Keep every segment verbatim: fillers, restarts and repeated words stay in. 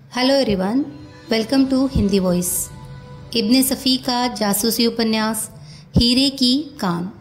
Hello everyone, welcome to Hindi voice. Ibne Safi का जासूसी उपन्यास हीरे की कान।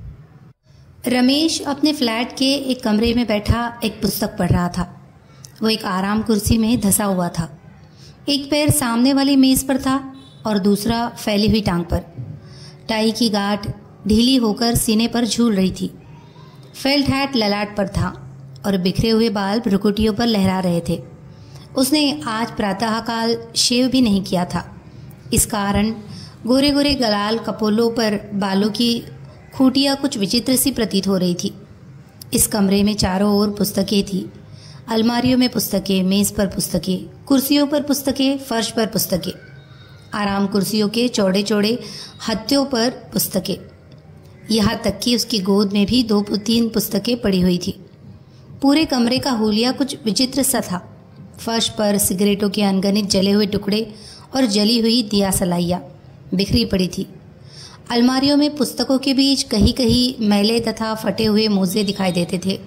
रमेश अपने फ्लैट के एक कमरे में बैठा एक पुस्तक पढ़ रहा था। वो एक आराम कुर्सी में धंसा हुआ था। एक पैर सामने वाली मेज़ पर था और दूसरा फैली हुई टांग पर। टाई की गांठ ढीली होकर सीने पर झूल रही थी। फेल्ट हैट ललाट पर था और बिखरे हुए बाल भ्रुकुटियों पर लहरा रहे थे। उसने आज प्रातःकाल शेव भी नहीं किया था। इस कारण गोरे गोरे गलाल कपोलों पर बालों की खूंटियाँ कुछ विचित्र सी प्रतीत हो रही थी। इस कमरे में चारों ओर पुस्तकें थी। अलमारियों में पुस्तकें, मेज़ पर पुस्तकें, कुर्सियों पर पुस्तकें, फर्श पर पुस्तकें, आराम कुर्सियों के चौड़े चौड़े हत्थों पर पुस्तकें। यहाँ तक कि उसकी गोद में भी दो तीन पुस्तकें पड़ी हुई थी। पूरे कमरे का हुलिया कुछ विचित्र सा था। फर्श पर सिगरेटों के अनगिनत जले हुए टुकड़े और जली हुई दिया सलाइयाँ बिखरी पड़ी थी। अलमारियों में पुस्तकों के बीच कहीं कहीं मैले तथा फटे हुए मोजे दिखाई देते थे।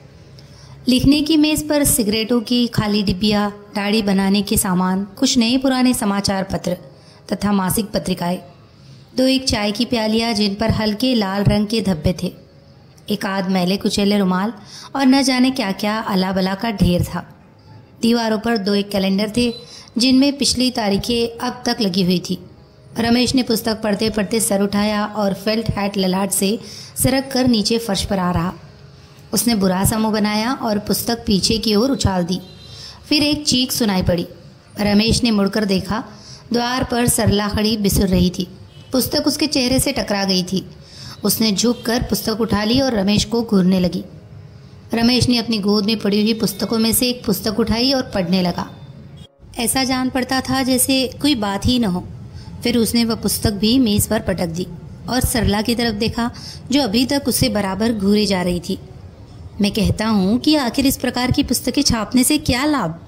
लिखने की मेज़ पर सिगरेटों की खाली डिब्बियाँ, दाढ़ी बनाने के सामान, कुछ नए पुराने समाचार पत्र तथा मासिक पत्रिकाएं, दो एक चाय की प्यालियाँ जिन पर हल्के लाल रंग के धब्बे थे, एक आध मैले कुचैले रुमाल और न जाने क्या क्या अला बला का ढेर था। दीवारों पर दो एक कैलेंडर थे जिनमें पिछली तारीखें अब तक लगी हुई थी। रमेश ने पुस्तक पढ़ते पढ़ते सर उठाया और फेल्ट हैट ललाट से सरक कर नीचे फर्श पर आ रहा। उसने बुरा सा मुँह बनाया और पुस्तक पीछे की ओर उछाल दी। फिर एक चीख सुनाई पड़ी। रमेश ने मुड़कर देखा। द्वार पर सरला खड़ी बिसुर रही थी। पुस्तक उसके चेहरे से टकरा गई थी। उसने झुक कर पुस्तक उठा ली और रमेश को घूरने लगी। रमेश ने अपनी गोद में पड़ी हुई पुस्तकों में से एक पुस्तक उठाई और पढ़ने लगा। ऐसा जान पड़ता था जैसे कोई बात ही न हो। फिर उसने वह पुस्तक भी मेज़ पर पटक दी और सरला की तरफ देखा जो अभी तक उससे बराबर घूरे जा रही थी। मैं कहता हूँ कि आखिर इस प्रकार की पुस्तकें छापने से क्या लाभ,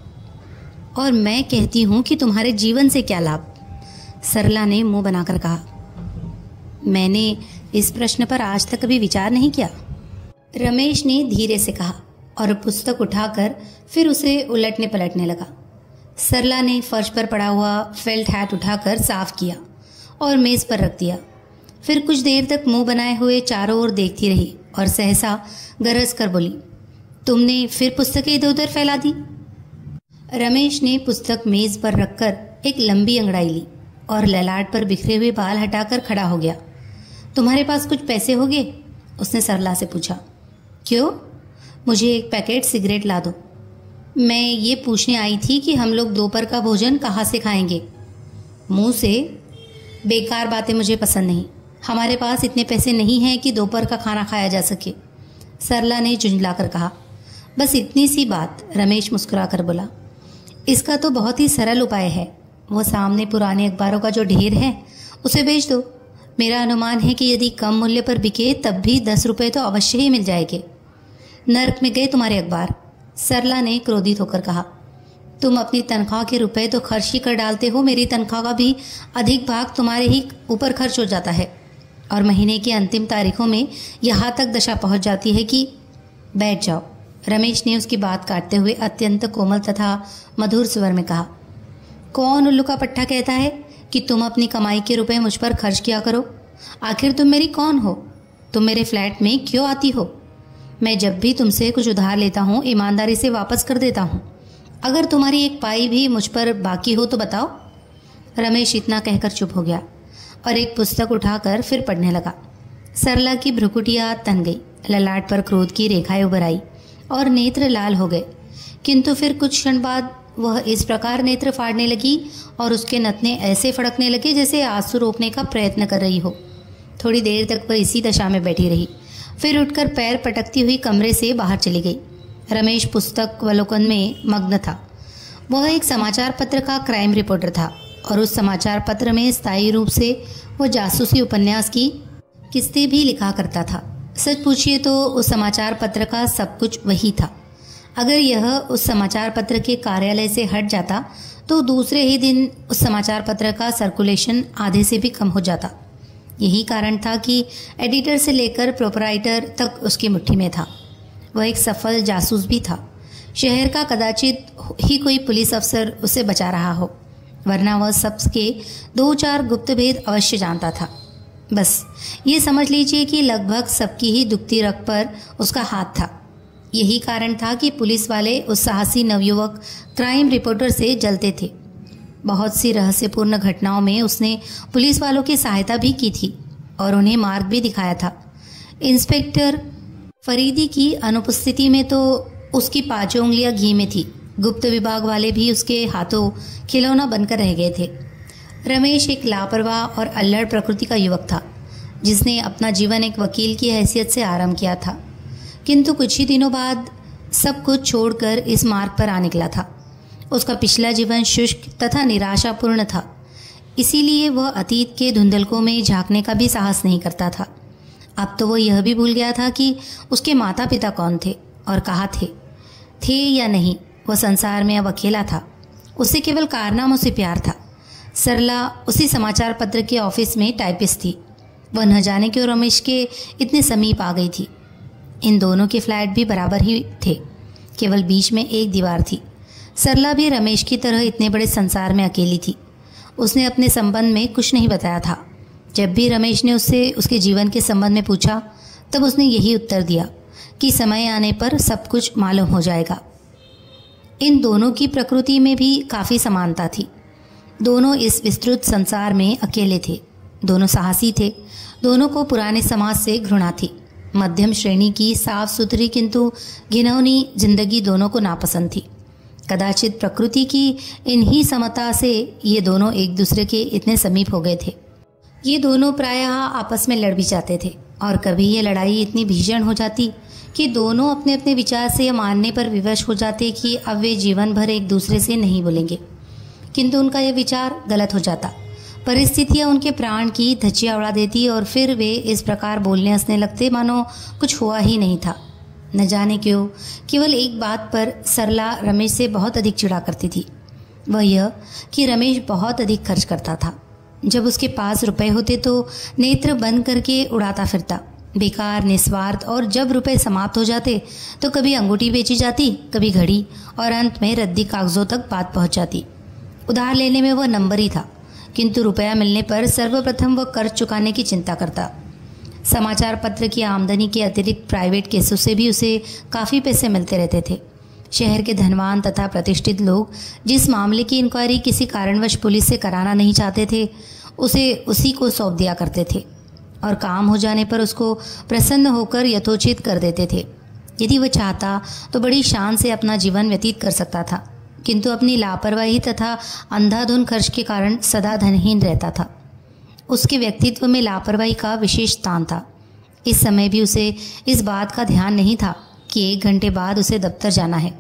और मैं कहती हूँ कि तुम्हारे जीवन से क्या लाभ, सरला ने मुंह बनाकर कहा। मैंने इस प्रश्न पर आज तक कभी विचार नहीं किया, रमेश ने धीरे से कहा और पुस्तक उठाकर फिर उसे उलटने पलटने लगा। सरला ने फर्श पर पड़ा हुआ फेल्ट हैट उठाकर साफ किया और मेज़ पर रख दिया। फिर कुछ देर तक मुंह बनाए हुए चारों ओर देखती रही और सहसा गरज कर बोली, तुमने फिर पुस्तकें इधर उधर फैला दी। रमेश ने पुस्तक मेज़ पर रखकर एक लंबी अंगड़ाई ली और ललाट पर बिखरे हुए बाल हटाकर खड़ा हो गया। तुम्हारे पास कुछ पैसे होंगे? उसने सरला से पूछा। क्यों? मुझे एक पैकेट सिगरेट ला दो। मैं ये पूछने आई थी कि हम लोग दोपहर का भोजन कहाँ से खाएंगे। मुंह से बेकार बातें मुझे पसंद नहीं। हमारे पास इतने पैसे नहीं हैं कि दोपहर का खाना खाया जा सके, सरला ने झुंझलाकर कहा। बस इतनी सी बात, रमेश मुस्कुरा कर बोला। इसका तो बहुत ही सरल उपाय है। वो सामने पुराने अखबारों का जो ढेर है उसे बेच दो। मेरा अनुमान है कि यदि कम मूल्य पर बिके तब भी दस रुपये तो अवश्य ही मिल जाएंगे। नर्क में गए तुम्हारे अखबार, सरला ने क्रोधित होकर कहा। तुम अपनी तनख्वाह के रुपए तो खर्च ही कर डालते हो। मेरी तनख्वाह का भी अधिक भाग तुम्हारे ही ऊपर खर्च हो जाता है और महीने की अंतिम तारीखों में यहाँ तक दशा पहुँच जाती है कि बैठ जाओ, रमेश ने उसकी बात काटते हुए अत्यंत कोमल तथा मधुर स्वर में कहा। कौन उल्लू का पट्टा कहता है कि तुम अपनी कमाई के रुपए मुझ पर खर्च किया करो? आखिर तुम मेरी कौन हो? तुम मेरे फ्लैट में क्यों आती हो? मैं जब भी तुमसे कुछ उधार लेता हूँ ईमानदारी से वापस कर देता हूँ। अगर तुम्हारी एक पाई भी मुझ पर बाकी हो तो बताओ। रमेश इतना कहकर चुप हो गया और एक पुस्तक उठाकर फिर पढ़ने लगा। सरला की भ्रुकुटियाँ तन गई, ललाट पर क्रोध की रेखाएं उभर आई और नेत्र लाल हो गए। किंतु फिर कुछ क्षण बाद वह इस प्रकार नेत्र फाड़ने लगी और उसके नथने ऐसे फड़कने लगे जैसे आंसू रोकने का प्रयत्न कर रही हो। थोड़ी देर तक वह इसी दशा में बैठी रही, फिर उठकर पैर पटकती हुई कमरे से बाहर चली गई। रमेश पुस्तक अवलोकन में मग्न था। वह एक समाचार पत्र का क्राइम रिपोर्टर था और उस समाचार पत्र में स्थायी रूप से वह जासूसी उपन्यास की किस्तें भी लिखा करता था। सच पूछिए तो उस समाचार पत्र का सब कुछ वही था। अगर यह उस समाचार पत्र के कार्यालय से हट जाता तो दूसरे ही दिन उस समाचार पत्र का सर्कुलेशन आधे से भी कम हो जाता। यही कारण था कि एडिटर से लेकर प्रोपराइटर तक उसकी मुट्ठी में था। वह एक सफल जासूस भी था। शहर का कदाचित ही कोई पुलिस अफसर उसे बचा रहा हो, वरना वह सबके दो चार गुप्त भेद अवश्य जानता था। बस ये समझ लीजिए कि लगभग सबकी ही दुखती रग पर उसका हाथ था। यही कारण था कि पुलिस वाले उस साहसी नवयुवक क्राइम रिपोर्टर से जलते थे। बहुत सी रहस्यपूर्ण घटनाओं में उसने पुलिस वालों की सहायता भी की थी और उन्हें मार्ग भी दिखाया था। इंस्पेक्टर फरीदी की अनुपस्थिति में तो उसकी पांचों उंगलियां घी में थी। गुप्त विभाग वाले भी उसके हाथों खिलौना बनकर रह गए थे। रमेश एक लापरवाह और अल्लड़ प्रकृति का युवक था, जिसने अपना जीवन एक वकील की हैसियत से आरंभ किया था, किंतु कुछ ही दिनों बाद सब कुछ छोड़कर इस मार्ग पर आ निकला था। उसका पिछला जीवन शुष्क तथा निराशापूर्ण था, इसीलिए वह अतीत के धुंधलकों में झांकने का भी साहस नहीं करता था। अब तो वह यह भी भूल गया था कि उसके माता पिता कौन थे और कहाँ थे थे या नहीं। वह संसार में अब अकेला था। उसे केवल कारनामों से प्यार था। सरला उसी समाचार पत्र के ऑफिस में टाइपिस्ट थी। वह न जाने क्यों रमेश के इतने समीप आ गई थी। इन दोनों के फ्लैट भी बराबर ही थे, केवल बीच में एक दीवार थी। सरला भी रमेश की तरह इतने बड़े संसार में अकेली थी। उसने अपने संबंध में कुछ नहीं बताया था। जब भी रमेश ने उससे उसके जीवन के संबंध में पूछा, तब उसने यही उत्तर दिया कि समय आने पर सब कुछ मालूम हो जाएगा। इन दोनों की प्रकृति में भी काफ़ी समानता थी। दोनों इस विस्तृत संसार में अकेले थे। दोनों साहसी थे। दोनों को पुराने समाज से घृणा थी। मध्यम श्रेणी की साफ सुथरी किंतु घिनौनी जिंदगी दोनों को नापसंद थी। कदाचित प्रकृति की इन्हीं समता से ये दोनों एक दूसरे के इतने समीप हो गए थे। ये दोनों प्रायः आपस में लड़ भी जाते थे और कभी ये लड़ाई इतनी भीषण हो जाती कि दोनों अपने अपने विचार से यह मानने पर विवश हो जाते कि अब वे जीवन भर एक दूसरे से नहीं बोलेंगे, किंतु उनका यह विचार गलत हो जाता। परिस्थितियां उनके प्राण की धज्जियां उड़ा देती और फिर वे इस प्रकार बोलने हंसने लगते मानो कुछ हुआ ही नहीं था। न जाने क्यों केवल एक बात पर सरला रमेश से बहुत अधिक चिढ़ा करती थी। वह यह कि रमेश बहुत अधिक खर्च करता था। जब उसके पास रुपए होते तो नेत्र बंद करके उड़ाता फिरता, बेकार निस्वार्थ। और जब रुपए समाप्त हो जाते तो कभी अंगूठी बेची जाती, कभी घड़ी, और अंत में रद्दी कागजों तक बात पहुंच जाती। उधार लेने में वह नंबर ही था, किंतु रुपया मिलने पर सर्वप्रथम वह कर्ज चुकाने की चिंता करता। समाचार पत्र की आमदनी के अतिरिक्त प्राइवेट केसों से भी उसे काफ़ी पैसे मिलते रहते थे। शहर के धनवान तथा प्रतिष्ठित लोग जिस मामले की इंक्वायरी किसी कारणवश पुलिस से कराना नहीं चाहते थे, उसे उसी को सौंप दिया करते थे और काम हो जाने पर उसको प्रसन्न होकर यथोचित कर देते थे। यदि वह चाहता तो बड़ी शान से अपना जीवन व्यतीत कर सकता था, किंतु अपनी लापरवाही तथा अंधाधुन खर्च के कारण सदा धनहीन रहता था। उसके व्यक्तित्व में लापरवाही का विशेष स्थान था। इस समय भी उसे इस बात का ध्यान नहीं था कि एक घंटे बाद उसे दफ्तर जाना है।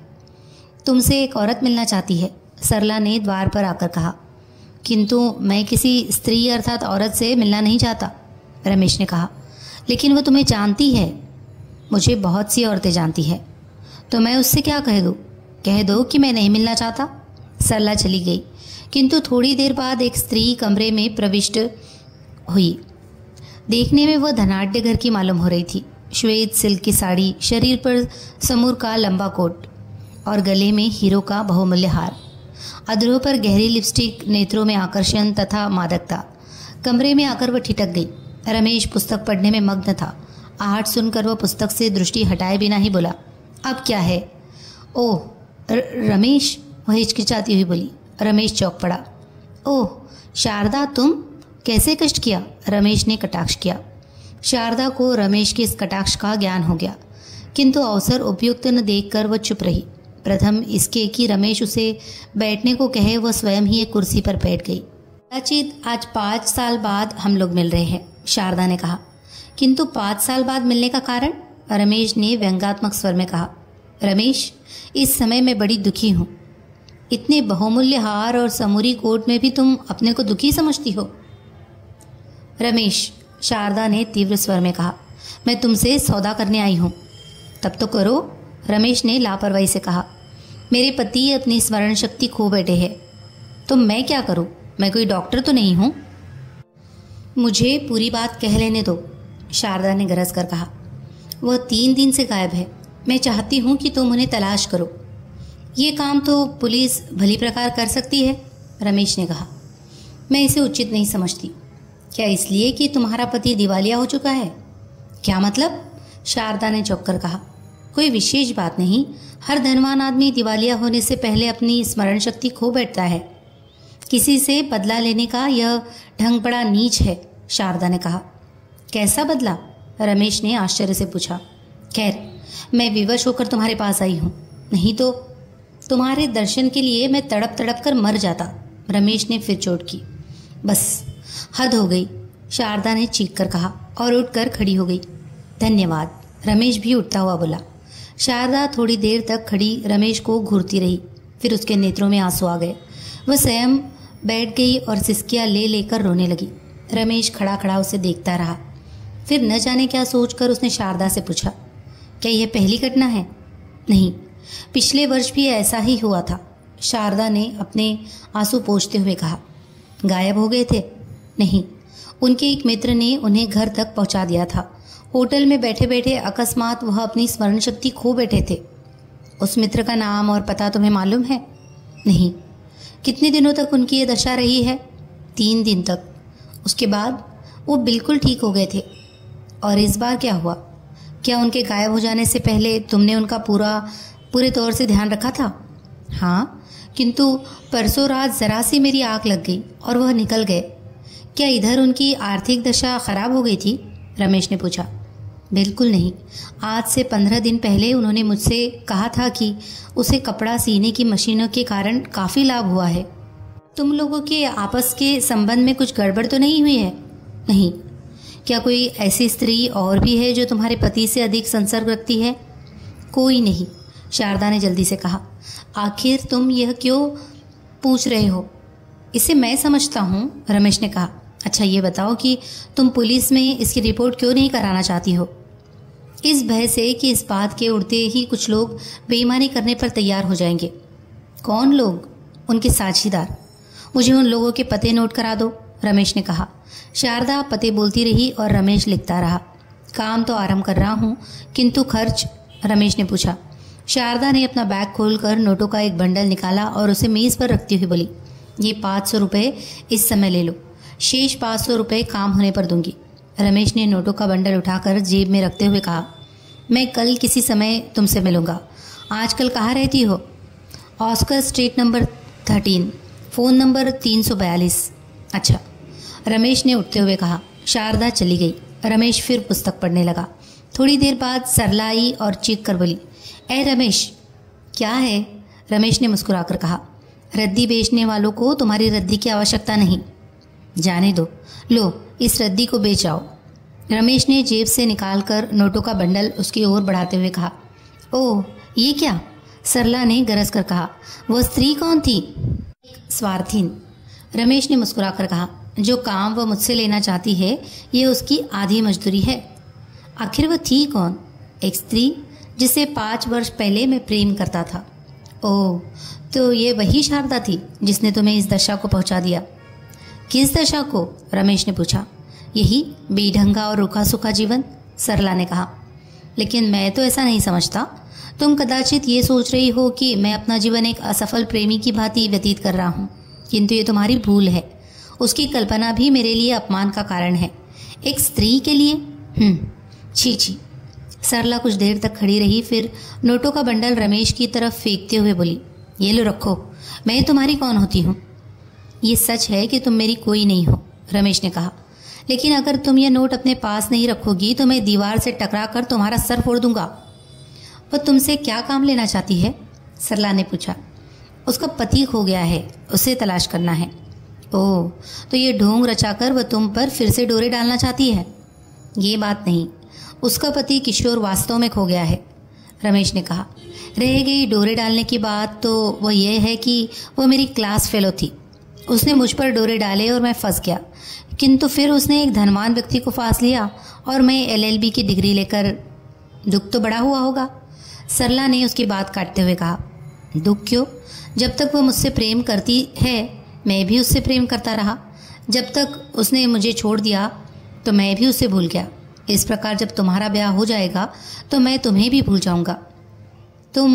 तुमसे एक औरत मिलना चाहती है, सरला ने द्वार पर आकर कहा। किंतु मैं किसी स्त्री अर्थात औरत से मिलना नहीं चाहता, रमेश ने कहा। लेकिन वह तुम्हें जानती है। मुझे बहुत सी औरतें जानती है, तो मैं उससे क्या कह दूँ? कह दो कि मैं नहीं मिलना चाहता। सरला चली गई, किंतु थोड़ी देर बाद एक स्त्री कमरे में प्रविष्ट हुई। देखने में वह धनाढ्य घर की मालूम हो रही थी। श्वेत सिल्क की साड़ी, शरीर पर समूर का लंबा कोट और गले में हीरो का बहुमूल्य हार, अधरों पर गहरी लिपस्टिक, नेत्रों में आकर्षण तथा मादकता। कमरे में आकर वह ठिठक गई। रमेश पुस्तक पढ़ने में मग्न था। आहट सुनकर वह पुस्तक से दृष्टि हटाए बिना ही बोला, अब क्या है? ओह रमेश, वह हिचकिचाती हुई बोली। रमेश चौंक पड़ा। ओह शारदा, तुम? कैसे कष्ट किया? रमेश ने कटाक्ष किया। शारदा को रमेश के इस कटाक्ष का ज्ञान हो गया, किंतु अवसर उपयुक्त न देखकर वह चुप रही। प्रथम इसके कि रमेश उसे बैठने को कहे, वह स्वयं ही एक कुर्सी पर बैठ गई। कदाचित आज पाँच साल बाद हम लोग मिल रहे हैं, शारदा ने कहा। किंतु पाँच साल बाद मिलने का कारण? रमेश ने व्यंग्यात्मक स्वर में कहा। रमेश, इस समय मैं बड़ी दुखी हूँ। इतने बहुमूल्य हार और समूरी कोट में भी तुम अपने को दुखी समझती हो? रमेश, शारदा ने तीव्र स्वर में कहा, मैं तुमसे सौदा करने आई हूँ। तब तो करो, रमेश ने लापरवाही से कहा। मेरे पति अपनी स्मरण शक्ति खो बैठे हैं, तो मैं क्या करूँ? मैं कोई डॉक्टर तो नहीं हूँ। मुझे पूरी बात कह लेने दो, शारदा ने गरज कर कहा। वह तीन दिन से गायब है। मैं चाहती हूँ कि तुम उन्हें तलाश करो। ये काम तो पुलिस भली प्रकार कर सकती है, रमेश ने कहा। मैं इसे उचित नहीं समझती। क्या इसलिए कि तुम्हारा पति दिवालिया हो चुका है? क्या मतलब? शारदा ने चौंक कर कहा। कोई विशेष बात नहीं, हर धनवान आदमी दिवालिया होने से पहले अपनी स्मरण शक्ति खो बैठता है। किसी से बदला लेने का यह ढंग बड़ा नीच है, शारदा ने कहा। कैसा बदला? रमेश ने आश्चर्य से पूछा। खैर, मैं विवश होकर तुम्हारे पास आई हूँ, नहीं तो तुम्हारे दर्शन के लिए मैं तड़प तड़प कर मर जाता, रमेश ने फिर चोट की। बस हद हो गई, शारदा ने चीख कर कहा और उठकर खड़ी हो गई। धन्यवाद, रमेश भी उठता हुआ बोला। शारदा थोड़ी देर तक खड़ी रमेश को घूरती रही, फिर उसके नेत्रों में आंसू आ गए। वह स्वयं बैठ गई और सिसकियां ले लेकर रोने लगी। रमेश खड़ा खड़ा उसे देखता रहा। फिर न जाने क्या सोचकर उसने शारदा से पूछा, क्या यह पहली घटना है? नहीं, पिछले वर्ष भी ऐसा ही हुआ था, शारदा ने अपने आंसू पोंछते हुए कहा। गायब हो गए थे? नहीं, उनके एक मित्र ने उन्हें घर तक पहुंचा दिया था। होटल में बैठे बैठे अकस्मात वह अपनी स्मरण शक्ति खो बैठे थे। उस मित्र का नाम और पता तुम्हें मालूम है? नहीं। कितने दिनों तक उनकी ये दशा रही है? तीन दिन तक। उसके बाद वो बिल्कुल ठीक हो गए थे। और इस बार क्या हुआ? क्या उनके गायब हो जाने से पहले तुमने उनका पूरा पूरे तौर से ध्यान रखा था? हाँ, किंतु परसों रात जरा सी मेरी आँख लग गई और वह निकल गए। क्या इधर उनकी आर्थिक दशा खराब हो गई थी? रमेश ने पूछा। बिल्कुल नहीं, आज से पंद्रह दिन पहले उन्होंने मुझसे कहा था कि उसे कपड़ा सीने की मशीनों के कारण काफ़ी लाभ हुआ है। तुम लोगों के आपस के संबंध में कुछ गड़बड़ तो नहीं हुई है? नहीं। क्या कोई ऐसी स्त्री और भी है जो तुम्हारे पति से अधिक संसर्ग रखती है? कोई नहीं, शारदा ने जल्दी से कहा। आखिर तुम यह क्यों पूछ रहे हो? इसे मैं समझता हूँ, रमेश ने कहा। अच्छा ये बताओ कि तुम पुलिस में इसकी रिपोर्ट क्यों नहीं कराना चाहती हो? इस भय से कि इस बात के उड़ते ही कुछ लोग बेईमानी करने पर तैयार हो जाएंगे। कौन लोग? उनके साझीदार। मुझे उन लोगों के पते नोट करा दो, रमेश ने कहा। शारदा पते बोलती रही और रमेश लिखता रहा। काम तो आरंभ कर रहा हूँ, किंतु खर्च? रमेश ने पूछा। शारदा ने अपना बैग खोलकर नोटों का एक बंडल निकाला और उसे मेज पर रखती हुई बोली, ये पाँच सौ रुपये इस समय ले लो, शेष पाँच सौ रुपये काम होने पर दूंगी। रमेश ने नोटों का बंडल उठाकर जेब में रखते हुए कहा, मैं कल किसी समय तुमसे मिलूंगा। आजकल कहाँ रहती हो? Oscar street number thirteen, phone number तीन सौ बयालीस। अच्छा, रमेश ने उठते हुए कहा। शारदा चली गई। रमेश फिर पुस्तक पढ़ने लगा। थोड़ी देर बाद सरला आई और चीख कर बोली, ए रमेश। क्या है? रमेश ने मुस्कुराकर कहा, रद्दी बेचने वालों को तुम्हारी रद्दी की आवश्यकता नहीं। जाने दो, लो इस रद्दी को बेच आओ। रमेश ने जेब से निकालकर नोटों का बंडल उसकी ओर बढ़ाते हुए कहा। ओह, ये क्या? सरला ने गरज कर कहा। वह स्त्री कौन थी? स्वार्थीन, रमेश ने मुस्कुराकर कहा। जो काम वह मुझसे लेना चाहती है, ये उसकी आधी मजदूरी है। आखिर वह थी कौन? एक स्त्री जिसे पाँच वर्ष पहले मैं प्रेम करता था। ओह, तो ये वही शारदा थी जिसने तुम्हें इस दशा को पहुंचा दिया। किस दशा को? रमेश ने पूछा। यही बेढंगा और रूखा सूखा जीवन, सरला ने कहा। लेकिन मैं तो ऐसा नहीं समझता। तुम कदाचित ये सोच रही हो कि मैं अपना जीवन एक असफल प्रेमी की भांति व्यतीत कर रहा हूँ, किंतु ये तुम्हारी भूल है। उसकी कल्पना भी मेरे लिए अपमान का कारण है। एक स्त्री के लिए? हम्म, छी छी। सरला कुछ देर तक खड़ी रही, फिर नोटों का बंडल रमेश की तरफ फेंकते हुए बोली, ये लो रखो, मैं तुम्हारी कौन होती हूँ? ये सच है कि तुम मेरी कोई नहीं हो, रमेश ने कहा। लेकिन अगर तुम ये नोट अपने पास नहीं रखोगी तो मैं दीवार से टकरा कर तुम्हारा सर फोड़ दूंगा। वह तुमसे क्या काम लेना चाहती है? सरला ने पूछा। उसका पति खो गया है, उसे तलाश करना है। ओह, तो ये ढोंग रचाकर वह तुम पर फिर से डोरे डालना चाहती है? ये बात नहीं, उसका पति किशोर वास्तव में खो गया है, रमेश ने कहा। रह गई डोरे डालने की बात, तो वह यह है कि वह मेरी क्लास फेलो थी। उसने मुझ पर डोरे डाले और मैं फंस गया, किंतु फिर उसने एक धनवान व्यक्ति को फांस लिया और मैं एल एल बी की डिग्री लेकर। दुख तो बड़ा हुआ होगा, सरला ने उसकी बात काटते हुए कहा। दुख क्यों? जब तक वह मुझसे प्रेम करती है, मैं भी उससे प्रेम करता रहा। जब तक उसने मुझे छोड़ दिया तो मैं भी उसे भूल गया। इस प्रकार जब तुम्हारा ब्याह हो जाएगा तो मैं तुम्हें भी भूल जाऊंगा। तुम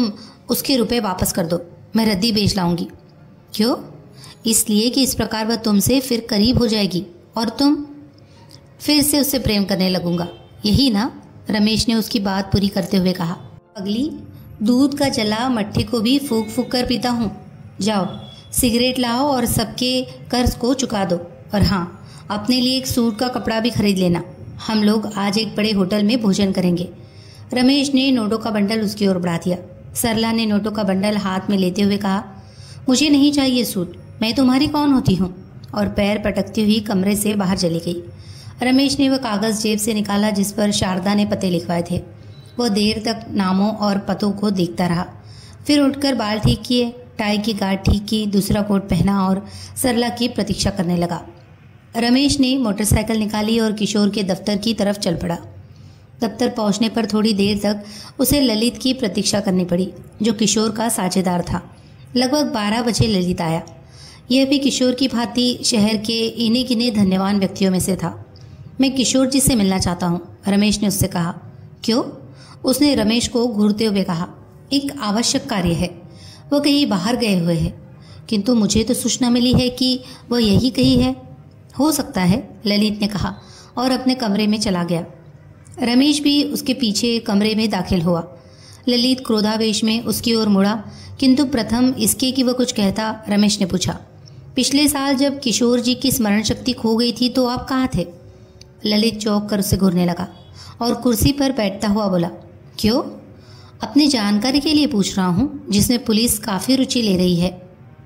उसके रुपए वापस कर दो, मैं रद्दी बेच लाऊंगी। क्यों? इसलिए कि इस प्रकार वह तुमसे फिर करीब हो जाएगी और तुम फिर से उससे प्रेम करने लगूंगा, यही ना? रमेश ने उसकी बात पूरी करते हुए कहा। अगली, दूध का जला मट्ठी को भी फूक फूक कर पीता हूँ। जाओ सिगरेट लाओ और सबके कर्ज को चुका दो, और हाँ, अपने लिए एक सूट का कपड़ा भी खरीद लेना। हम लोग आज एक बड़े होटल में भोजन करेंगे। रमेश ने नोटों का बंडल उसकी ओर बढ़ा दिया। सरला ने नोटों का बंडल हाथ में लेते हुए कहा, मुझे नहीं चाहिए सूट, मैं तुम्हारी कौन होती हूँ, और पैर पटकती हुई कमरे से बाहर चली गई। रमेश ने वह कागज़ जेब से निकाला जिस पर शारदा ने पते लिखवाए थे। वह देर तक नामों और पतों को देखता रहा, फिर उठकर बाल ठीक किए, टाई की गांठ ठीक की, दूसरा कोट पहना और सरला की प्रतीक्षा करने लगा। रमेश ने मोटरसाइकिल निकाली और किशोर के दफ्तर की तरफ चल पड़ा। दफ्तर पहुंचने पर थोड़ी देर तक उसे ललित की प्रतीक्षा करनी पड़ी, जो किशोर का साझेदार था। लगभग बारह बजे ललित आया। यह भी किशोर की भांति शहर के इन्हीं गिने धन्यवान व्यक्तियों में से था। मैं किशोर जी से मिलना चाहता हूँ, रमेश ने उससे कहा। क्यों? उसने रमेश को घूरते हुए कहा। एक आवश्यक कार्य है, वह कहीं बाहर गए हुए हैं, किंतु मुझे तो सूचना मिली है कि वह यही कहीं है। हो सकता है, ललित ने कहा और अपने कमरे में चला गया। रमेश भी उसके पीछे कमरे में दाखिल हुआ। ललित क्रोधावेश में उसकी ओर मुड़ा, किंतु प्रथम इसके कि वह कुछ कहता, रमेश ने पूछा, पिछले साल जब किशोर जी की स्मरण शक्ति खो गई थी तो आप कहाँ थे? ललित चौंक कर उसे घूरने लगा और कुर्सी पर बैठता हुआ बोला, क्यों? अपनी जानकारी के लिए पूछ रहा हूँ, जिसमें पुलिस काफ़ी रुचि ले रही है।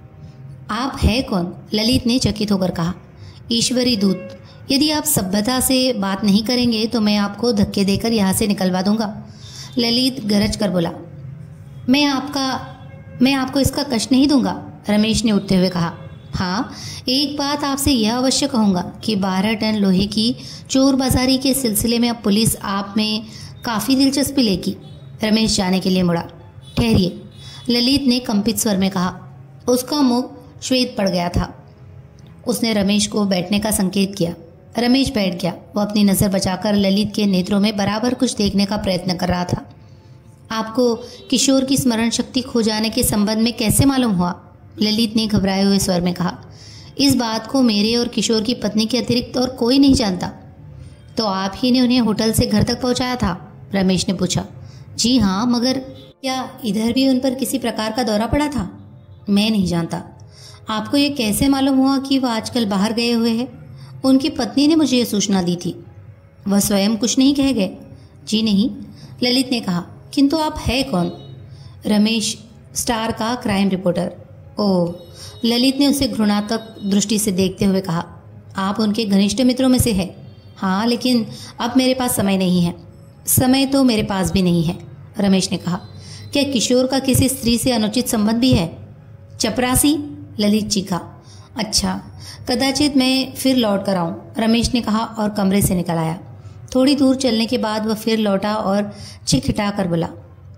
आप है कौन? ललित ने चकित होकर कहा। ईश्वरी दूत। यदि आप सभ्यता से बात नहीं करेंगे तो मैं आपको धक्के देकर यहाँ से निकलवा दूंगा। ललित गरज कर बोला। मैं आपका मैं आपको इसका कष्ट नहीं दूंगा, रमेश ने उठते हुए कहा। हाँ, एक बात आपसे यह अवश्य कहूँगा कि बारह टन लोहे की चोर बाजारी के सिलसिले में अब पुलिस आप में काफ़ी दिलचस्पी लेगी। रमेश जाने के लिए मुड़ा। ठहरिए, ललित ने कंपित स्वर में कहा। उसका मुख श्वेत पड़ गया था। उसने रमेश को बैठने का संकेत किया। रमेश बैठ गया। वह अपनी नज़र बचाकर ललित के नेत्रों में बराबर कुछ देखने का प्रयत्न कर रहा था। आपको किशोर की स्मरण शक्ति खो जाने के संबंध में कैसे मालूम हुआ? ललित ने घबराए हुए स्वर में कहा। इस बात को मेरे और किशोर की पत्नी के अतिरिक्त और कोई नहीं जानता। तो आप ही ने उन्हें होटल से घर तक पहुंचाया था? रमेश ने पूछा। जी हाँ, मगर क्या इधर भी उन पर किसी प्रकार का दौरा पड़ा था? मैं नहीं जानता। आपको ये कैसे मालूम हुआ कि वह आजकल बाहर गए हुए हैं? उनकी पत्नी ने मुझे ये सूचना दी थी। वह स्वयं कुछ नहीं कह गए? जी नहीं, ललित ने कहा। किंतु आप है कौन? रमेश, स्टार का क्राइम रिपोर्टर। ओह, ललित ने उसे घृणात्मक दृष्टि से देखते हुए कहा। आप उनके घनिष्ठ मित्रों में से हैं? हाँ, लेकिन अब मेरे पास समय नहीं है। समय तो मेरे पास भी नहीं है, रमेश ने कहा। क्या किशोर का किसी स्त्री से अनुचित संबंध भी है? चपरासी, ललित चीखा। अच्छा, कदाचित मैं फिर लौट कर आऊँ, रमेश ने कहा और कमरे से निकल आया। थोड़ी दूर चलने के बाद वह फिर लौटा और चिखिटा कर बोला,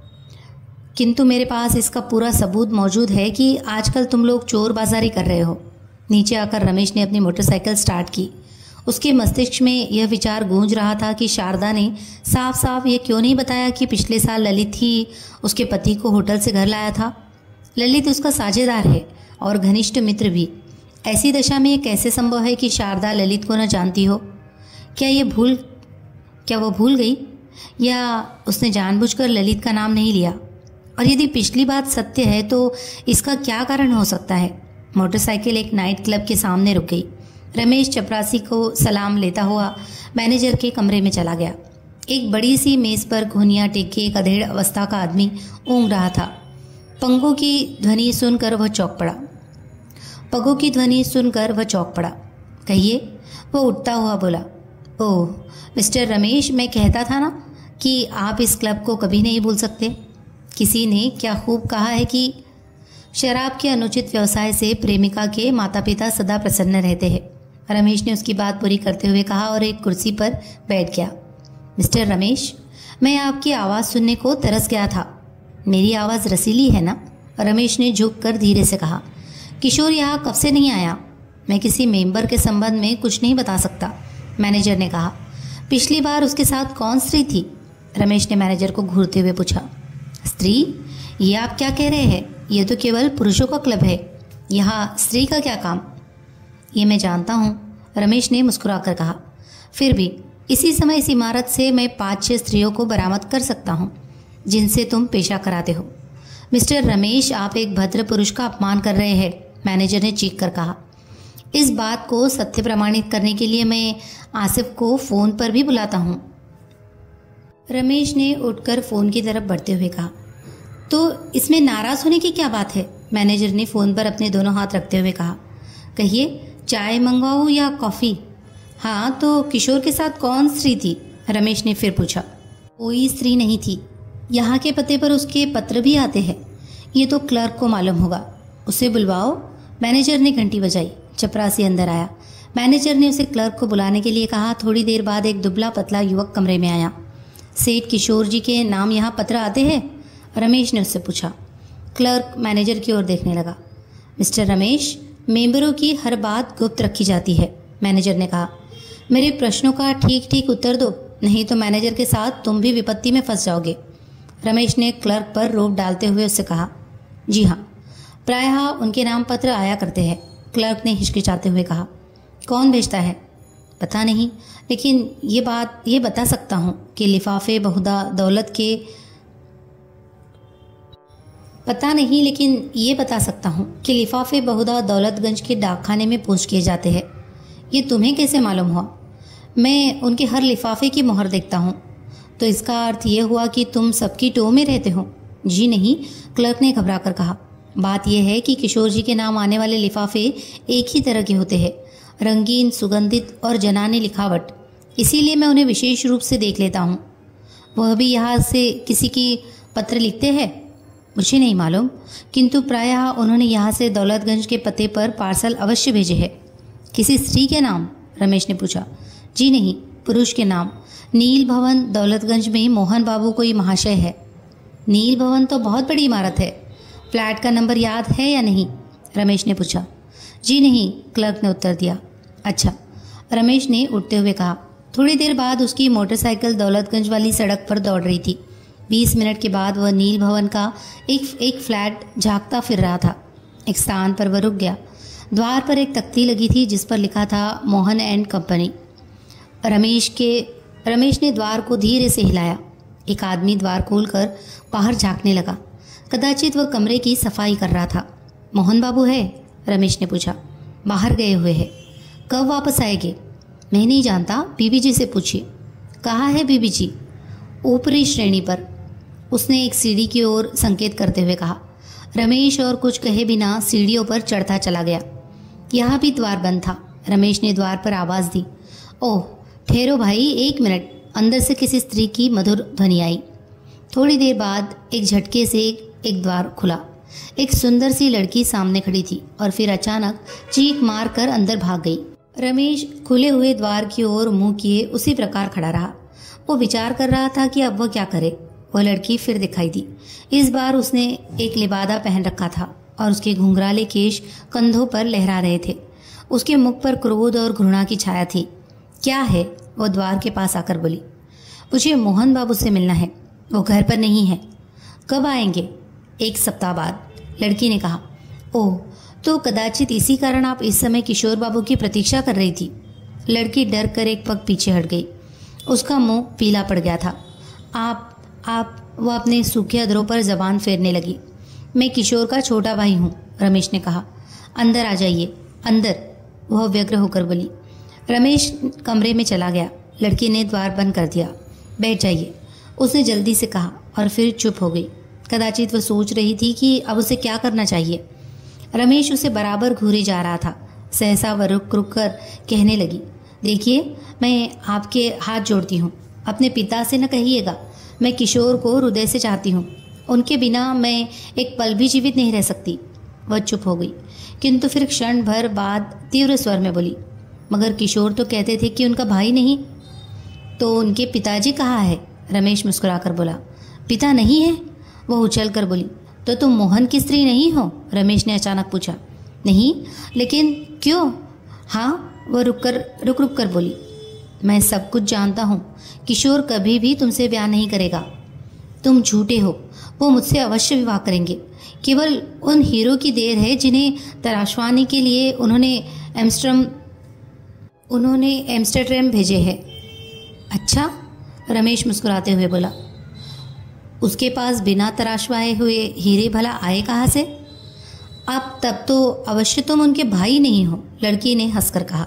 किंतु मेरे पास इसका पूरा सबूत मौजूद है कि आजकल तुम लोग चोर बाजारी कर रहे हो। नीचे आकर रमेश ने अपनी मोटरसाइकिल स्टार्ट की। उसके मस्तिष्क में यह विचार गूंज रहा था कि शारदा ने साफ साफ यह क्यों नहीं बताया कि पिछले साल ललित ही उसके पति को होटल से घर लाया था। ललित उसका साझेदार है और घनिष्ठ मित्र भी। ऐसी दशा में यह कैसे संभव है कि शारदा ललित को न जानती हो? क्या ये भूल क्या वो भूल गई, या उसने जानबूझकर ललित का नाम नहीं लिया? और यदि पिछली बात सत्य है तो इसका क्या कारण हो सकता है? मोटरसाइकिल एक नाइट क्लब के सामने रुक गई। रमेश चपरासी को सलाम लेता हुआ मैनेजर के कमरे में चला गया। एक बड़ी सी मेज पर घुनिया टेके एक अधेड़ अवस्था का आदमी ऊँग रहा था। पंगों की ध्वनि सुनकर वह चौंक पड़ा पगों की ध्वनि सुनकर वह चौंक पड़ा। कहिए, वह उठता हुआ बोला। ओह मिस्टर रमेश, मैं कहता था ना कि आप इस क्लब को कभी नहीं भूल सकते। किसी ने क्या खूब कहा है कि शराब के अनुचित व्यवसाय से प्रेमिका के माता पिता सदा प्रसन्न रहते हैं। रमेश ने उसकी बात पूरी करते हुए कहा और एक कुर्सी पर बैठ गया। मिस्टर रमेश, मैं आपकी आवाज़ सुनने को तरस गया था। मेरी आवाज़ रसीली है ना? रमेश ने झुक कर धीरे से कहा। किशोर यहाँ कब से नहीं आया? मैं किसी मेंबर के संबंध में कुछ नहीं बता सकता, मैनेजर ने कहा। पिछली बार उसके साथ कौन स्त्री थी? रमेश ने मैनेजर को घूरते हुए पूछा। स्त्री? ये आप क्या कह रहे हैं? ये तो केवल पुरुषों का क्लब है, यहाँ स्त्री का क्या काम? ये मैं जानता हूँ, रमेश ने मुस्कुराकर कहा। फिर भी इसी समय इस इमारत से मैं पाँच छह स्त्रियों को बरामद कर सकता हूँ जिनसे तुम पेशा कराते हो। मिस्टर रमेश, आप एक भद्र पुरुष का अपमान कर रहे हैं, मैनेजर ने चीख कर कहा। इस बात को सत्य प्रमाणित करने के लिए मैं आसिफ को फोन पर भी बुलाता हूँ। रमेश ने उठकर फोन की तरफ बढ़ते हुए कहा। तो इसमें नाराज होने की क्या बात है? मैनेजर ने फोन पर अपने दोनों हाथ रखते हुए कहा। कहिए, चाय मंगवाऊँ या कॉफ़ी? हाँ, तो किशोर के साथ कौन स्त्री थी? रमेश ने फिर पूछा। कोई स्त्री नहीं थी, यहाँ के पते पर उसके पत्र भी आते हैं। ये तो क्लर्क को मालूम होगा, उसे बुलवाओ। मैनेजर ने घंटी बजाई। चपरासी अंदर आया। मैनेजर ने उसे क्लर्क को बुलाने के लिए कहा। थोड़ी देर बाद एक दुबला पतला युवक कमरे में आया। सेठ किशोर जी के नाम यहाँ पत्र आते हैं? रमेश ने उससे पूछा। क्लर्क मैनेजर की ओर देखने लगा। मिस्टर रमेश, मेंबरों की हर बात गुप्त रखी जाती है, मैनेजर ने कहा। मेरे प्रश्नों का ठीक ठीक उत्तर दो, नहीं तो मैनेजर के साथ तुम भी विपत्ति में फंस जाओगे। रमेश ने क्लर्क पर रोब डालते हुए उससे कहा। जी हाँ, प्रायः उनके नाम पत्र आया करते हैं, क्लर्क ने हिचकिचाते हुए कहा। कौन भेजता है? पता नहीं, लेकिन ये बात ये बता सकता हूँ कि लिफाफे बहुधा दौलत के पता नहीं लेकिन ये बता सकता हूँ कि लिफाफे बहुधा दौलतगंज के डाकखाने में पोस्ट किए जाते हैं। ये तुम्हें कैसे मालूम हुआ? मैं उनके हर लिफाफे की मोहर देखता हूँ। तो इसका अर्थ ये हुआ कि तुम सबकी टो में रहते हो? जी नहीं, क्लर्क ने घबरा कर कहा। बात यह है कि किशोर जी के नाम आने वाले लिफाफे एक ही तरह के होते हैं, रंगीन, सुगंधित और जनानी लिखावट। इसीलिए मैं उन्हें विशेष रूप से देख लेता हूँ। वह भी यहाँ से किसी की पत्र लिखते हैं? मुझे नहीं मालूम, किंतु प्रायः उन्होंने यहाँ से दौलतगंज के पते पर पार्सल अवश्य भेजे हैं। किसी स्त्री के नाम? रमेश ने पूछा। जी नहीं, पुरुष के नाम। नील भवन दौलतगंज में मोहन बाबू कोई महाशय है। नील भवन तो बहुत बड़ी इमारत है। फ्लैट का नंबर याद है या नहीं? रमेश ने पूछा। जी नहीं, क्लर्क ने उत्तर दिया। अच्छा, रमेश ने उठते हुए कहा। थोड़ी देर बाद उसकी मोटरसाइकिल दौलतगंज वाली सड़क पर दौड़ रही थी। बीस मिनट के बाद वह नील भवन का एक एक फ्लैट झांकता फिर रहा था। एक स्थान पर वह रुक गया। द्वार पर एक तख्ती लगी थी जिस पर लिखा था मोहन एंड कंपनी। रमेश के रमेश ने द्वार को धीरे से हिलाया। एक आदमी द्वार खोलकर बाहर झांकने लगा। कदाचित वह कमरे की सफाई कर रहा था। मोहन बाबू है? रमेश ने पूछा। बाहर गए हुए हैं। कब वापस आएंगे? मैं नहीं जानता, बीबी जी से पूछिए। कहाँ है बीबी जी? ऊपरी श्रेणी पर, उसने एक सीढ़ी की ओर संकेत करते हुए कहा। रमेश और कुछ कहे बिना सीढ़ियों पर चढ़ता चला गया। यहाँ भी द्वार बंद था। रमेश ने द्वार पर आवाज़ दी। ओह, ठहरो भाई, एक मिनट। अंदर से किसी स्त्री की मधुर ध्वनि आई। थोड़ी देर बाद एक झटके से एक द्वार खुला। एक सुंदर सी लड़की सामने खड़ी थी और फिर अचानक चीख मार कर अंदर भाग गई। रमेश खुले हुए द्वार की ओर मुंह किए उसी प्रकार खड़ा रहा। वो विचार कर रहा था कि अब वह क्या करे। वह लड़की फिर दिखाई दी। इस बार उसने एक लिबादा पहन रखा था और उसके घुंघराले केश कंधों पर लहरा रहे थे। उसके मुख पर क्रोध और घृणा की छाया थी। क्या है? वो द्वार के पास आकर बोली। मुझे मोहन बाबू से मिलना है, वो घर पर नहीं है। कब आएंगे? एक सप्ताह बाद, लड़की ने कहा। ओह, तो कदाचित इसी कारण आप इस समय किशोर बाबू की प्रतीक्षा कर रही थी। लड़की डर कर एक पग पीछे हट गई। उसका मुंह पीला पड़ गया था। आप आप वह अपने सूखे अधरों पर जबान फेरने लगी। मैं किशोर का छोटा भाई हूँ, रमेश ने कहा। अंदर आ जाइए, अंदर, वह व्यग्र होकर बोली। रमेश कमरे में चला गया। लड़की ने द्वार बंद कर दिया। बैठ जाइए, उसने जल्दी से कहा और फिर चुप हो गई। कदाचित वह सोच रही थी कि अब उसे क्या करना चाहिए। रमेश उसे बराबर घूरे जा रहा था। सहसा वह रुक रुक कर कहने लगी। देखिए, मैं आपके हाथ जोड़ती हूँ, अपने पिता से न कहिएगा। मैं किशोर को हृदय से चाहती हूँ। उनके बिना मैं एक पल भी जीवित नहीं रह सकती। वह चुप हो गई, किंतु फिर क्षण भर बाद तीव्र स्वर में बोली। मगर किशोर तो कहते थे कि उनका भाई नहीं। तो उनके पिताजी कहाँ है? रमेश मुस्कुराकर बोला। पिता नहीं है? वह उछल कर बोली। तो तुम मोहन की स्त्री नहीं हो? रमेश ने अचानक पूछा। नहीं, लेकिन क्यों? हाँ, वह रुक कर रुक रुक कर बोली। मैं सब कुछ जानता हूँ। किशोर कभी भी तुमसे ब्याह नहीं करेगा। तुम झूठे हो, वो मुझसे अवश्य विवाह करेंगे। केवल उन हीरो की देर है जिन्हें तराशवाने के लिए उन्होंने एम्स्टर्डम उन्होंने एम्स्टर्डम भेजे हैं। अच्छा, रमेश मुस्कुराते हुए बोला। उसके पास बिना तराशवाए हुए हीरे भला आए कहाँ से? आप तब तो अवश्य तुम उनके भाई नहीं हो, लड़की ने हंसकर कहा,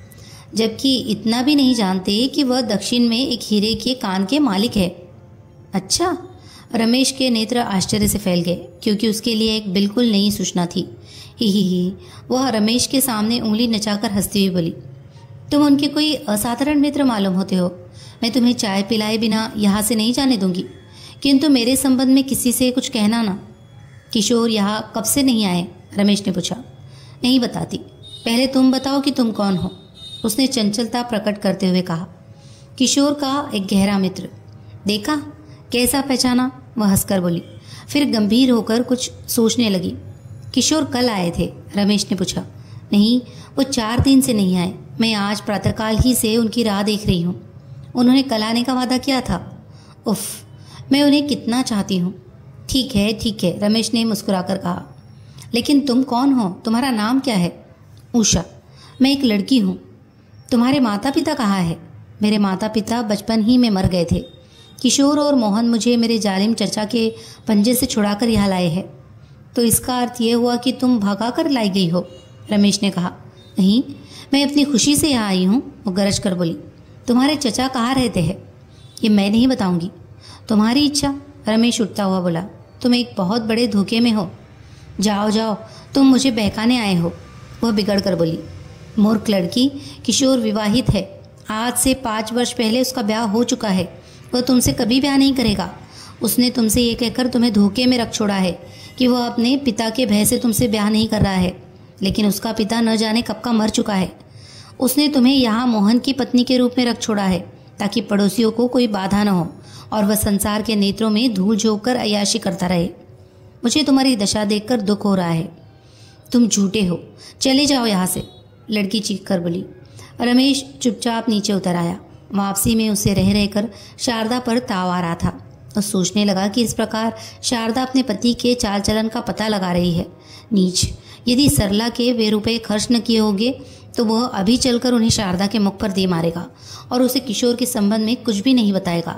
जबकि इतना भी नहीं जानते कि वह दक्षिण में एक हीरे के कान के मालिक है। अच्छा, रमेश के नेत्र आश्चर्य से फैल गए, क्योंकि उसके लिए एक बिल्कुल नई सूचना थी। ही ही ही वह रमेश के सामने उंगली नचाकर हंसती हुई बोली, तुम उनके कोई असाधारण मित्र मालूम होते हो। मैं तुम्हें चाय पिलाए बिना यहाँ से नहीं जाने दूंगी, किंतु मेरे संबंध में किसी से कुछ कहना ना। किशोर यहाँ कब से नहीं आए? रमेश ने पूछा। नहीं बताती, पहले तुम बताओ कि तुम कौन हो, उसने चंचलता प्रकट करते हुए कहा। किशोर का एक गहरा मित्र। देखा, कैसा पहचाना? वह हंसकर बोली, फिर गंभीर होकर कुछ सोचने लगी। किशोर कल आए थे? रमेश ने पूछा। नहीं, वो चार दिन से नहीं आए। मैं आज प्रातःकाल ही से उनकी राह देख रही हूँ। उन्होंने कल आने का वादा किया था। उफ, मैं उन्हें कितना चाहती हूँ। ठीक है ठीक है, रमेश ने मुस्कुराकर कहा, लेकिन तुम कौन हो? तुम्हारा नाम क्या है? उषा। मैं एक लड़की हूँ। तुम्हारे माता पिता कहाँ है? मेरे माता पिता बचपन ही में मर गए थे। किशोर और मोहन मुझे मेरे जालिम चचा के पंजे से छुड़ाकर यहाँ लाए हैं। तो इसका अर्थ यह हुआ कि तुम भगा कर लाई गई हो? रमेश ने कहा। नहीं, मैं अपनी खुशी से यहाँ आई हूँ, वो गरज कर बोली। तुम्हारे चचा कहाँ रहते हैं? ये मैं नहीं बताऊंगी। तुम्हारी इच्छा, रमेश उठता हुआ बोला। तुम एक बहुत बड़े धोखे में हो। जाओ जाओ, तुम मुझे बहकाने आए हो, वह बिगड़ कर बोली। मूर्ख लड़की, किशोर विवाहित है। आज से पाँच वर्ष पहले उसका ब्याह हो चुका है। वह तुमसे कभी ब्याह नहीं करेगा। उसने तुमसे ये कहकर तुम्हें धोखे में रख छोड़ा है कि वह अपने पिता के भय से तुमसे ब्याह नहीं कर रहा है, लेकिन उसका पिता न जाने कब का मर चुका है। उसने तुम्हें यहाँ मोहन की पत्नी के रूप में रख छोड़ा है ताकि पड़ोसियों को कोई बाधा न हो और वह संसार के नेत्रों में धूल झोंक कर अय्याशी करता रहे। मुझे तुम्हारी दशा देखकर दुख हो रहा है। तुम झूठे हो, चले जाओ यहाँ से, लड़की चीख कर बोली। रमेश चुपचाप नीचे उतर आया। वापसी में उसे रह रहकर शारदा पर ताव आ रहा था और सोचने लगा कि इस प्रकार शारदा अपने पति के चाल चलन का पता लगा रही है। नीच, यदि सरला के वे रुपये खर्च न किए होंगे तो वह अभी चलकर उन्हें शारदा के मुख पर दे मारेगा और उसे किशोर के संबंध में कुछ भी नहीं बताएगा।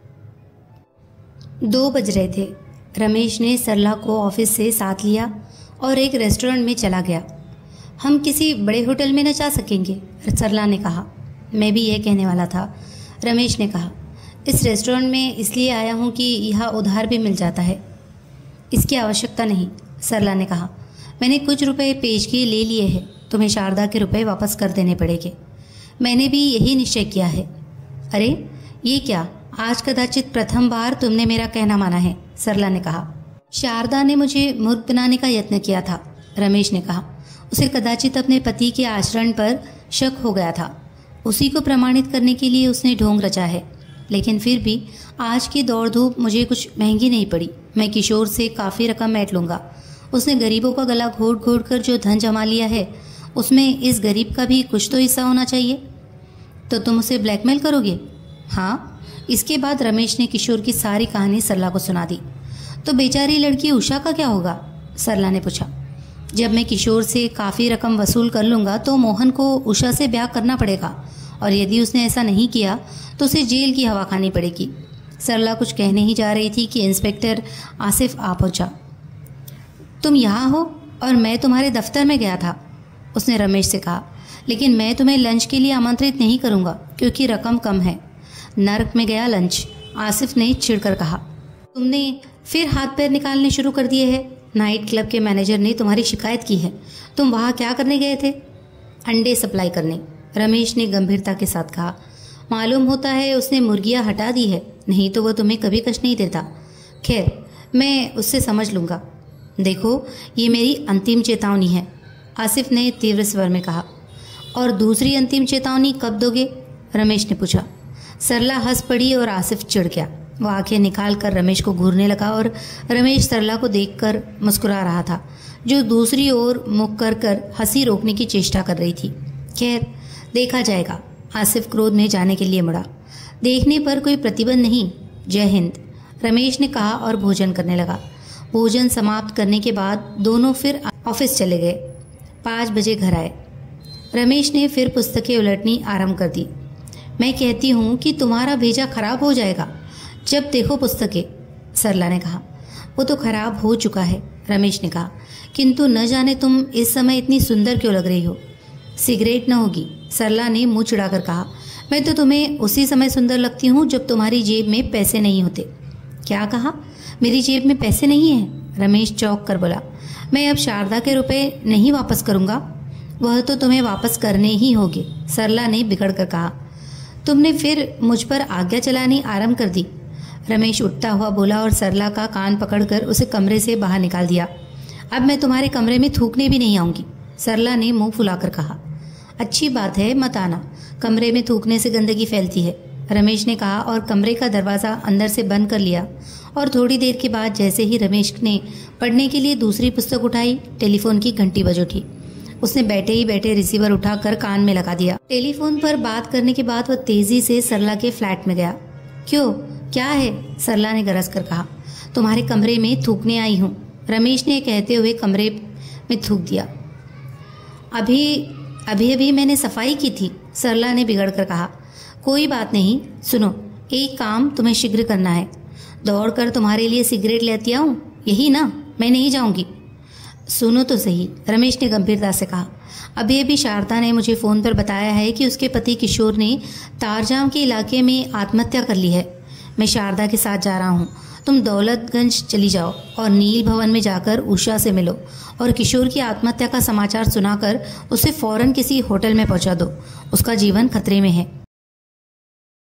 दो बज रहे थे। रमेश ने सरला को ऑफिस से साथ लिया और एक रेस्टोरेंट में चला गया। हम किसी बड़े होटल में न जा सकेंगे? सरला ने कहा। मैं भी यह कहने वाला था, रमेश ने कहा। इस रेस्टोरेंट में इसलिए आया हूँ कि यहाँ उधार भी मिल जाता है। इसकी आवश्यकता नहीं, सरला ने कहा। मैंने कुछ रुपए पेशगी ले लिए हैं, तुम्हें शारदा के रुपए वापस कर देने पड़ेंगे। मैंने भी यही निश्चय किया है। अरे ये क्या, आज कदाचित प्रथम बार तुमने मेरा कहना माना है, सरला ने कहा। शारदा ने मुझे मूर्ख बनाने का यत्न किया था, रमेश ने कहा। उसे कदाचित अपने पति के आचरण पर शक हो गया था। उसी को प्रमाणित करने के लिए उसने ढोंग रचा है। लेकिन फिर भी आज की दौड़ धूप मुझे कुछ महंगी नहीं पड़ी। मैं किशोर से काफ़ी रकम ऐंठ लूँगा। उसने गरीबों का गला घोट घोट कर जो धन जमा लिया है, उसमें इस गरीब का भी कुछ तो हिस्सा होना चाहिए। तो तुम उसे ब्लैकमेल करोगे? हाँ। इसके बाद रमेश ने किशोर की सारी कहानी सरला को सुना दी। तो बेचारी लड़की उषा का क्या होगा? सरला ने पूछा। जब मैं किशोर से काफ़ी रकम वसूल कर लूँगा तो मोहन को उषा से ब्याह करना पड़ेगा, और यदि उसने ऐसा नहीं किया तो उसे जेल की हवा खानी पड़ेगी। सरला कुछ कहने ही जा रही थी कि इंस्पेक्टर आसिफ आ पहुँचा। तुम यहाँ हो और मैं तुम्हारे दफ्तर में गया था, उसने रमेश से कहा। लेकिन मैं तुम्हें लंच के लिए आमंत्रित नहीं करूँगा क्योंकि रकम कम है। नर्क में गया लंच, आसिफ ने चिढ़कर कहा। तुमने फिर हाथ पैर निकालने शुरू कर दिए हैं। नाइट क्लब के मैनेजर ने तुम्हारी शिकायत की है। तुम वहाँ क्या करने गए थे? अंडे सप्लाई करने, रमेश ने गंभीरता के साथ कहा। मालूम होता है उसने मुर्गियाँ हटा दी है, नहीं तो वह तुम्हें कभी कष्ट नहीं देता। खैर, मैं उससे समझ लूँगा। देखो, ये मेरी अंतिम चेतावनी है, आसिफ ने तीव्र स्वर में कहा। और दूसरी अंतिम चेतावनी कब दोगे? रमेश ने पूछा। सरला हंस पड़ी और आसिफ चिढ़ गया। वह आंखें निकाल कर रमेश को घूरने लगा और रमेश सरला को देखकर मुस्कुरा रहा था, जो दूसरी ओर मुख कर कर हंसी रोकने की चेष्टा कर रही थी। खैर, देखा जाएगा। आसिफ क्रोध में जाने के लिए मुड़ा। देखने पर कोई प्रतिबंध नहीं। जय हिंद, रमेश ने कहा और भोजन करने लगा। भोजन समाप्त करने के बाद दोनों फिर ऑफिस चले गए। पाँच बजे घर आए। रमेश ने फिर पुस्तकें उलटनी आरंभ कर दी। मैं कहती हूँ कि तुम्हारा भेजा खराब हो जाएगा जब देखो पुस्तकें, सरला ने कहा। वो तो खराब हो चुका है, रमेश ने कहा, किंतु न जाने तुम इस समय इतनी सुंदर क्यों लग रही हो। सिगरेट न होगी, सरला ने मुंह चिढ़ाकर कहा। मैं तो तुम्हें उसी समय सुंदर लगती हूँ जब तुम्हारी जेब में पैसे नहीं होते। क्या कहा? मेरी जेब में पैसे नहीं हैं? रमेश चौंक कर बोला। मैं अब शारदा के रुपए नहीं वापस करूँगा। वह तो तुम्हें वापस करने ही होंगे, सरला ने बिगड़ कर कहा। तुमने फिर मुझ पर आज्ञा चलानी आरंभ कर दी, रमेश उठता हुआ बोला और सरला का कान पकड़कर उसे कमरे से बाहर निकाल दिया। अब मैं तुम्हारे कमरे में थूकने भी नहीं आऊँगी, सरला ने मुंह फुलाकर कहा। अच्छी बात है, मत आना, कमरे में थूकने से गंदगी फैलती है, रमेश ने कहा और कमरे का दरवाज़ा अंदर से बंद कर लिया। और थोड़ी देर के बाद जैसे ही रमेश ने पढ़ने के लिए दूसरी पुस्तक उठाई, टेलीफोन की घंटी बज उठी। उसने बैठे ही बैठे रिसीवर उठाकर कान में लगा दिया। टेलीफोन पर बात करने के बाद वह तेजी से सरला के फ्लैट में गया। क्यों, क्या है? सरला ने गरज कर कहा। तुम्हारे कमरे में थूकने आई हूँ, रमेश ने कहते हुए कमरे में थूक दिया। अभी अभी अभी मैंने सफाई की थी, सरला ने बिगड़ कर कहा। कोई बात नहीं, सुनो, एक काम तुम्हें शीघ्र करना है। दौड़कर तुम्हारे लिए सिगरेट लेती आऊँ, यही ना? मैं नहीं जाऊँगी। सुनो तो सही, रमेश ने गंभीरता से कहा। अभी अभी शारदा ने मुझे फ़ोन पर बताया है कि उसके पति किशोर ने तारजाम के इलाके में आत्महत्या कर ली है। मैं शारदा के साथ जा रहा हूँ, तुम दौलतगंज चली जाओ और नील भवन में जाकर उषा से मिलो और किशोर की आत्महत्या का समाचार सुनाकर उसे फौरन किसी होटल में पहुँचा दो। उसका जीवन खतरे में है।